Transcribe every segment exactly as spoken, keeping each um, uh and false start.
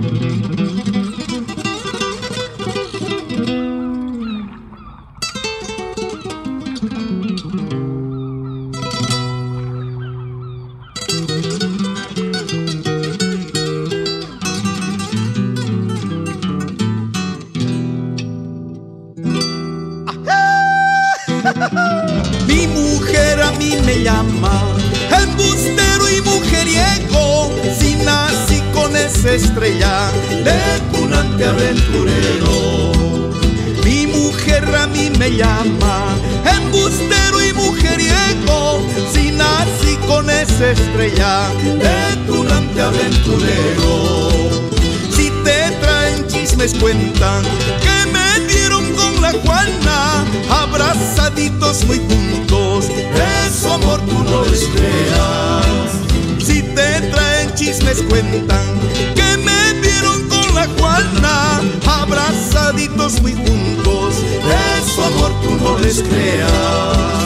Mi mujer a mí me llama embustero y mujeriego, si nací con esa estrella de tunante aventurero. Mi mujer a mí me llama embustero y mujeriego, si nací con esa estrella de tunante aventurero. Si te traen chismes cuentan que me dieron con la Juana, abrazaditos muy juntos, de su amor tú no les creas. Si te traen chismes cuentan que me vieron con la Juana, abrazaditos muy juntos, de su amor tú no les creas.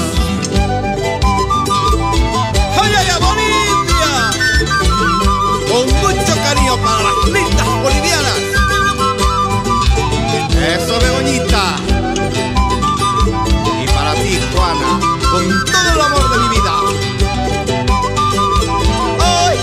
¡Ay, ay, ay, Bolivia! Con mucho cariño para las lindas bolivianas. Eso, Begoñita. Y para ti, Juana, con todo el amor de mi vida. ¡Ay!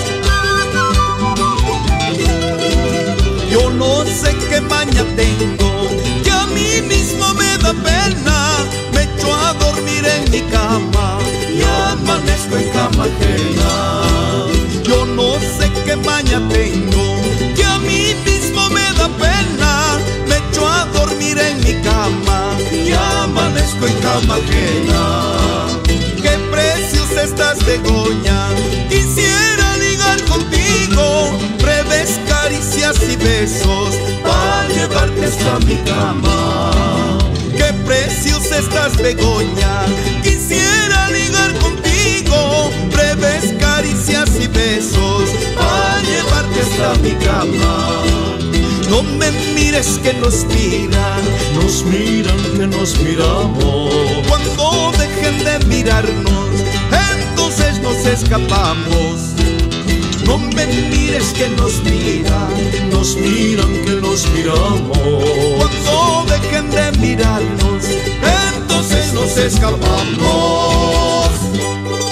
Yo no sé qué maña tengo, que a mí mismo me da pena. Me echo a dormir en mi cama y amanezco en cama ajena. Yo no sé qué maña tengo, que a mí mismo me da pena. Me echo a dormir en mi cama y amanezco en cama ajena. ¿Qué precios estás, Begoña? Quisiera ligar contigo, breves caricias y besos para llevarte hasta mi cama. ¿Qué precios estás, Begoña? Quisiera ligar contigo, breves caricias y besos para llevarte hasta mi cama. No me mires que nos miran, nos miran que nos miramos. Cuando dejen de mirarnos, entonces nos escapamos. No me mires que nos miran, nos miran que nos miramos. Cuando dejen de mirarnos, entonces nos escapamos.